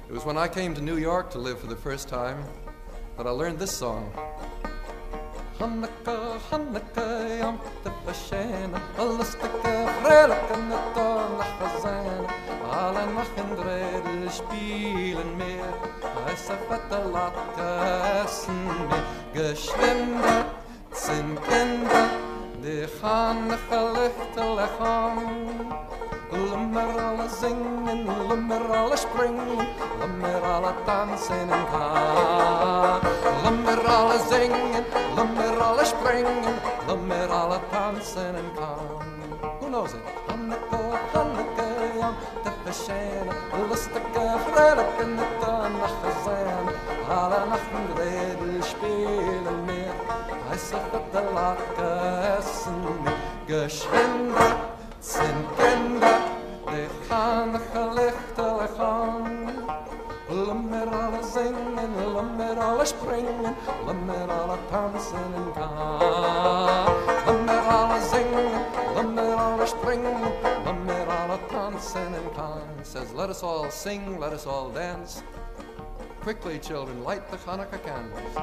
It was when I came to New York to live for the first time that I learned this song. Hanukkah, Hanukkah, Yom Tov Hashanah, Lustige, Freiliche Natur nach Chazanah, alle Nachen Dredel spielen mehr, heiße fette Latke essen mehr, geschwinde, sind Kinder, die Hanukkah lichtelig an. Lummer alle zingen, lummer alle springen, lummer alle dansen en gaan. Lummer alle zingen, lummer alle springen, lummer alle dansen en gaan. Who knows it? Hanukkah, Hanukkah, Yom Tov Hashanah, lustige, freiliche Natur nach Chazanah, alle Nachten Redel spielen mehr, heiße fette Latke essen mehr, geschwinde sind Kinder, die Hanukkah lichtelig an. Lummer alle zingen, lummer alle springen, lummer alle tanzen en gaan. Lummer alle zingen, lummer alle springen, lummer alle tanzen en gaan. It says, let us all sing, let us all dance. Quickly, children, light the Hanukkah candles.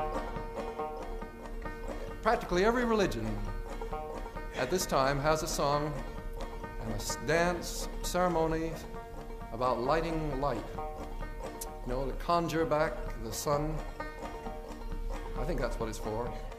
Practically every religion at this time has a song and a dance ceremony about lighting light. You know, to conjure back the sun. I think that's what it's for.